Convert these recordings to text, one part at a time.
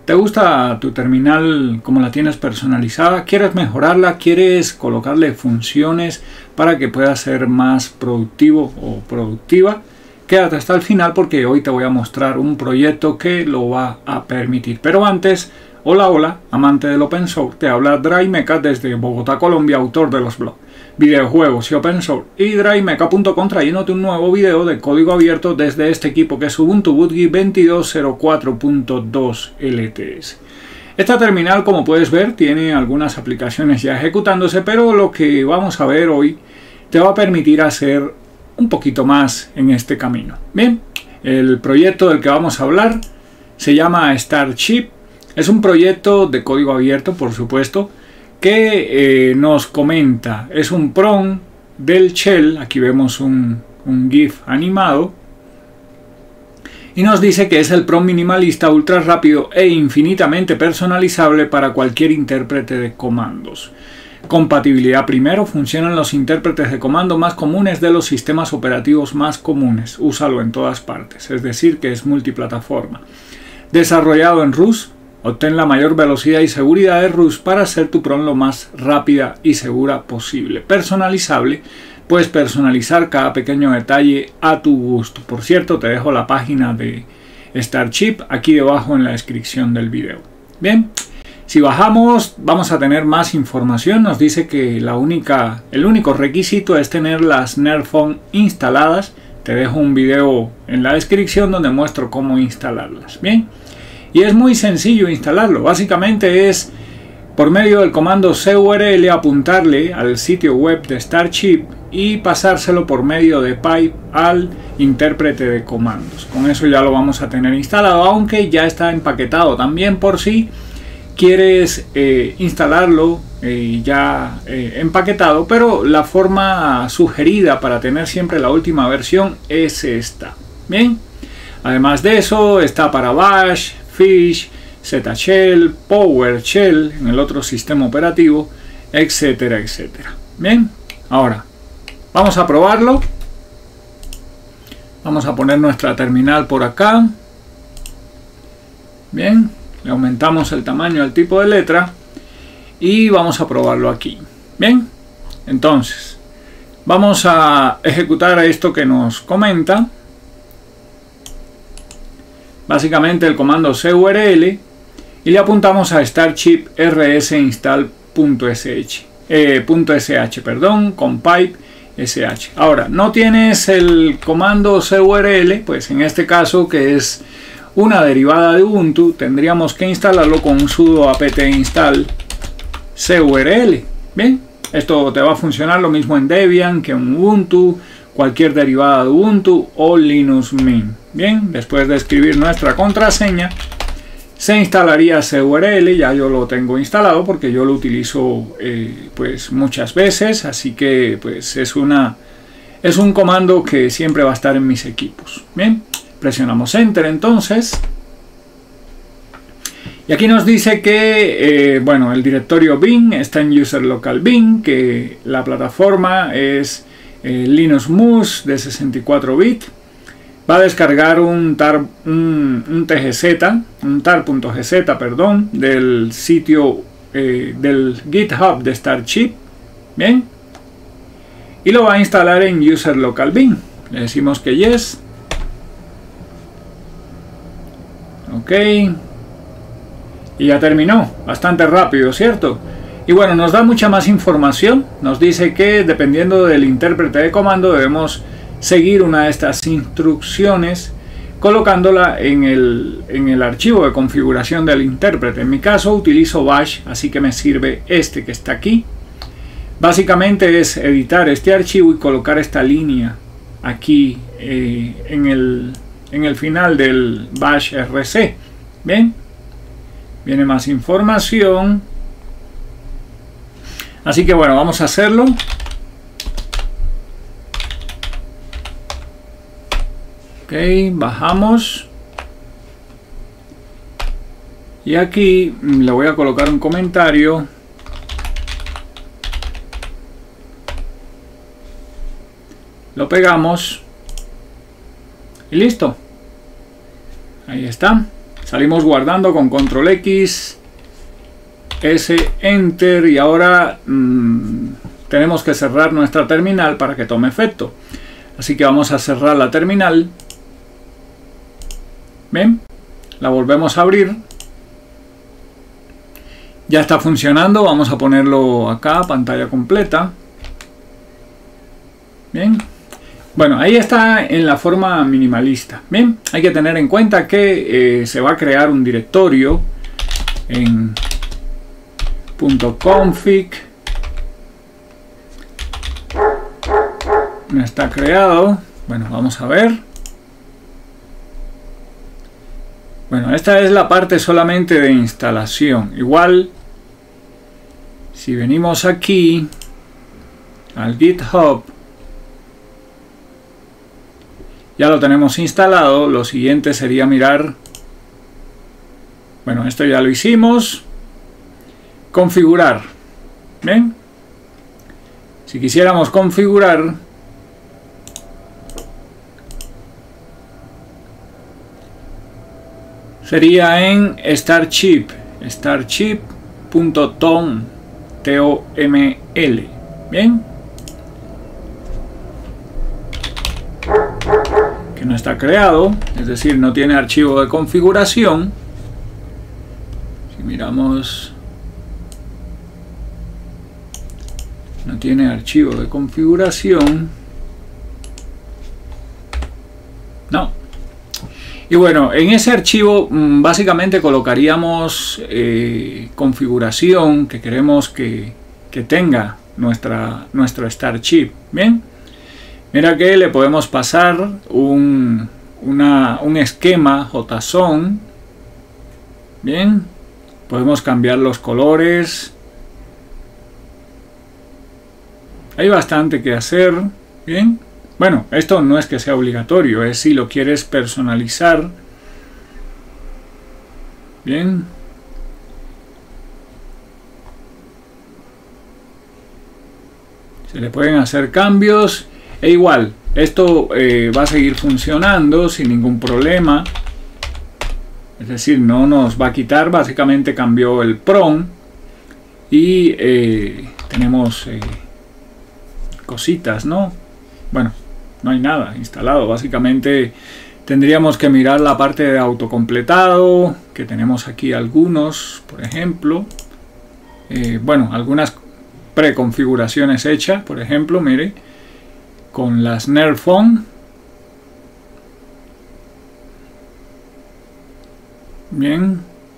¿Te gusta tu terminal como la tienes personalizada? ¿Quieres mejorarla? ¿Quieres colocarle funciones para que pueda ser más productivo o productiva? Quédate hasta el final porque hoy te voy a mostrar un proyecto que lo va a permitir. Pero antes, hola, amante del open source, te habla DryMecha desde Bogotá, Colombia, autor de los blogs, videojuegos y open source, y DryMecha.com trayéndote un nuevo video de código abierto desde este equipo que es Ubuntu Bootgui 22.04.2 LTS. Esta terminal, como puedes ver, tiene algunas aplicaciones ya ejecutándose, pero lo que vamos a ver hoy te va a permitir hacer un poquito más en este camino. Bien, el proyecto del que vamos a hablar se llama Starship. Es un proyecto de código abierto, por supuesto, que nos comenta, es un prompt del shell, aquí vemos un GIF animado, y nos dice que es el prompt minimalista, ultra rápido e infinitamente personalizable para cualquier intérprete de comandos. Compatibilidad primero, funcionan los intérpretes de comando más comunes de los sistemas operativos más comunes, úsalo en todas partes, es decir que es multiplataforma. Desarrollado en Rust, obtén la mayor velocidad y seguridad de Rust para hacer tu prompt lo más rápida y segura posible. Personalizable, puedes personalizar cada pequeño detalle a tu gusto. Por cierto, te dejo la página de Starship aquí debajo en la descripción del video. Bien, si bajamos vamos a tener más información. Nos dice que el único requisito es tener las Nerfon instaladas. Te dejo un video en la descripción donde muestro cómo instalarlas. Bien. Y es muy sencillo instalarlo, básicamente es por medio del comando curl apuntarle al sitio web de Starship y pasárselo por medio de pipe al intérprete de comandos. Con eso ya lo vamos a tener instalado, aunque ya está empaquetado también por si quieres instalarlo ya empaquetado, pero la forma sugerida para tener siempre la última versión es esta. Bien, además de eso está para Bash, Fish, ZShell, PowerShell en el otro sistema operativo, etcétera, etcétera. Bien, ahora vamos a probarlo. Vamos a poner nuestra terminal por acá. Bien, le aumentamos el tamaño al tipo de letra y vamos a probarlo aquí. Bien, entonces vamos a ejecutar esto que nos comenta. Básicamente el comando curl y le apuntamos a Starship rsinstall.sh con pipe sh. Ahora, no tienes el comando curl, pues en este caso que es una derivada de Ubuntu, tendríamos que instalarlo con un sudo apt install curl. Bien, esto te va a funcionar lo mismo en Debian que en Ubuntu, cualquier derivada de Ubuntu o Linux Mint. Bien, después de escribir nuestra contraseña, se instalaría curl. Ya yo lo tengo instalado porque yo lo utilizo pues muchas veces, así que pues es un comando que siempre va a estar en mis equipos. Bien, presionamos Enter entonces. Y aquí nos dice que bueno, el directorio bin está en user local bin, que la plataforma es Linux Mus de 64 bits. Va a descargar un tar.gz, perdón, del sitio del GitHub de Starship. Bien. Y lo va a instalar en user local bin. Le decimos que yes. Ok. Y ya terminó. Bastante rápido, ¿cierto? Y bueno, nos da mucha más información. Nos dice que dependiendo del intérprete de comando debemos seguir una de estas instrucciones colocándola en el archivo de configuración del intérprete. En mi caso utilizo Bash, así que me sirve este que está aquí. Básicamente es editar este archivo y colocar esta línea aquí en el final del Bash RC. Bien, viene más información. Así que bueno, vamos a hacerlo. Ok, bajamos. Y aquí le voy a colocar un comentario. Lo pegamos. Y listo. Ahí está. Salimos guardando con control X, S, Enter, y ahora tenemos que cerrar nuestra terminal para que tome efecto. Así que vamos a cerrar la terminal. Bien, la volvemos a abrir. Ya está funcionando. Vamos a ponerlo acá, pantalla completa. Bien. Bueno, ahí está en la forma minimalista. Bien, hay que tener en cuenta que se va a crear un directorio en .config. No está creado. Bueno, vamos a ver. Bueno, esta es la parte solamente de instalación. Igual, si venimos aquí al GitHub, ya lo tenemos instalado. Lo siguiente sería mirar. Bueno, esto ya lo hicimos. Configurar. ¿Ven? Si quisiéramos configurar, sería en Starship. Starship.tom. T-O-M-L. Bien. Que no está creado, es decir, no tiene archivo de configuración. Si miramos, no tiene archivo de configuración. No. Y bueno, en ese archivo básicamente colocaríamos configuración que queremos que tenga nuestro Starship. Bien. Mira que le podemos pasar un esquema JSON. Bien. Podemos cambiar los colores. Hay bastante que hacer. Bien. Bueno, esto no es que sea obligatorio, es si lo quieres personalizar. Bien. Se le pueden hacer cambios. E igual, esto va a seguir funcionando sin ningún problema. Es decir, no nos va a quitar. Básicamente cambió el PROM. Y tenemos cositas, ¿no? Bueno, no hay nada instalado. Básicamente tendríamos que mirar la parte de autocompletado, que tenemos aquí algunos, por ejemplo. Bueno, algunas preconfiguraciones hechas, por ejemplo, mire, con las Nerfon. Bien.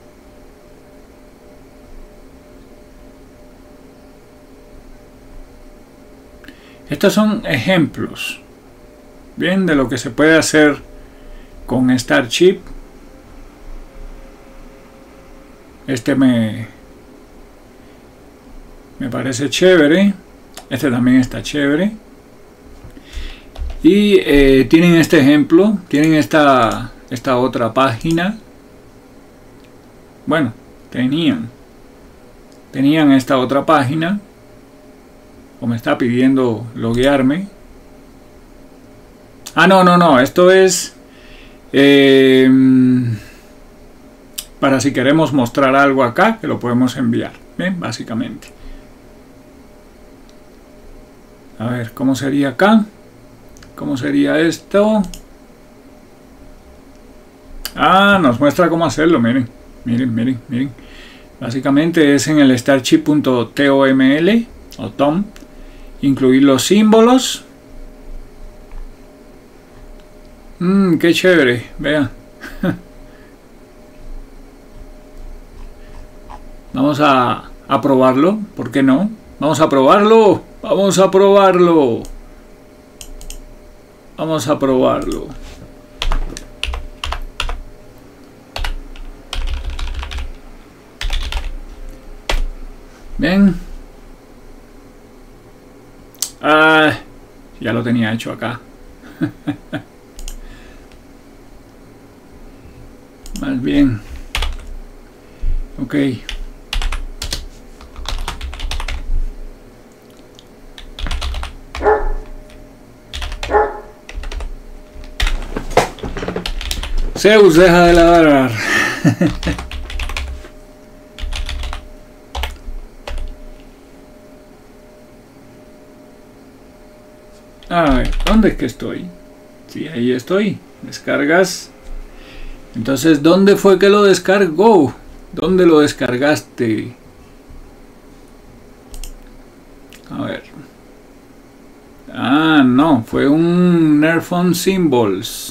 Estos son ejemplos, bien, de lo que se puede hacer con Starship. Este me parece chévere. Este también está chévere. Y tienen este ejemplo, tienen esta otra página. Bueno, tenían esta otra página. O me está pidiendo loguearme. Ah, no, esto es para si queremos mostrar algo acá, que lo podemos enviar. Bien, básicamente. A ver, ¿cómo sería acá? ¿Cómo sería esto? Ah, nos muestra cómo hacerlo, miren. Básicamente es en el starship.toml o tom. Incluir los símbolos. Qué chévere, vean. Vamos a probarlo, ¿por qué no? Vamos a probarlo. Vamos a probarlo. Vamos a probarlo. Bien. Ya lo tenía hecho acá. Más bien. Ok. Zeus, deja de ladrar. A ver, ¿dónde es que estoy? Sí, ahí estoy. Descargas. Entonces, ¿dónde fue que lo descargó? ¿Dónde lo descargaste? A ver. Ah, no, fue un Nerfon Symbols.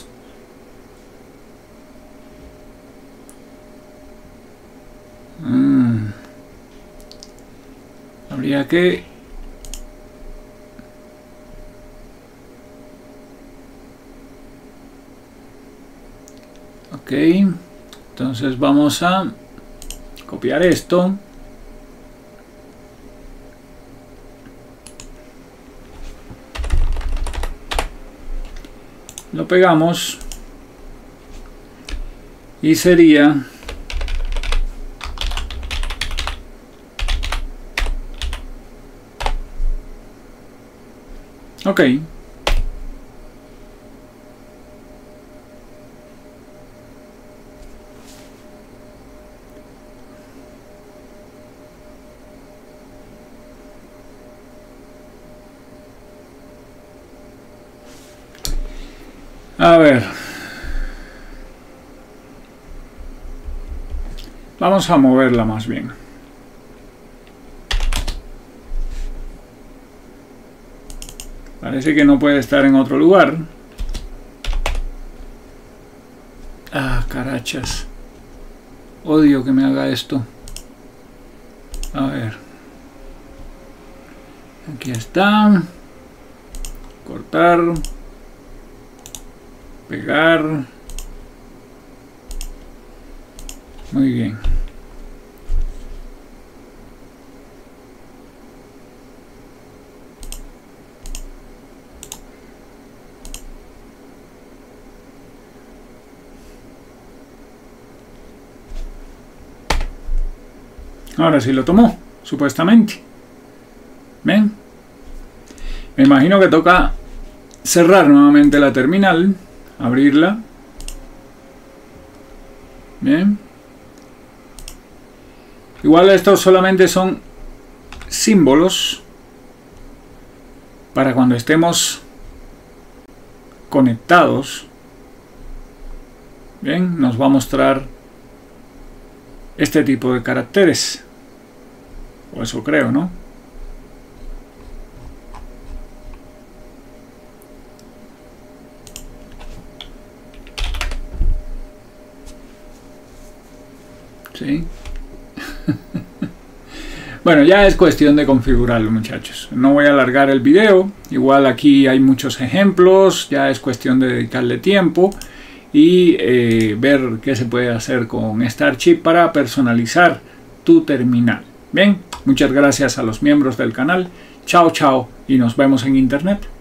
Habría que... Ok, entonces vamos a copiar esto. Lo pegamos y sería ok. A ver, vamos a moverla más bien. Parece que no puede estar en otro lugar. Ah, carachas. Odio que me haga esto. A ver. Aquí está. Cortar. Pegar. Muy bien. Ahora sí lo tomó, supuestamente. ¿Ven? Me imagino que toca cerrar nuevamente la terminal, abrirla. Bien. Igual estos solamente son símbolos para cuando estemos conectados. Bien, nos va a mostrar este tipo de caracteres. O eso creo, ¿no? Sí. Bueno, ya es cuestión de configurarlo, muchachos. No voy a alargar el video. Igual aquí hay muchos ejemplos. Ya es cuestión de dedicarle tiempo y ver qué se puede hacer con StarChip para personalizar tu terminal. Bien, muchas gracias a los miembros del canal. Chao, chao y nos vemos en internet.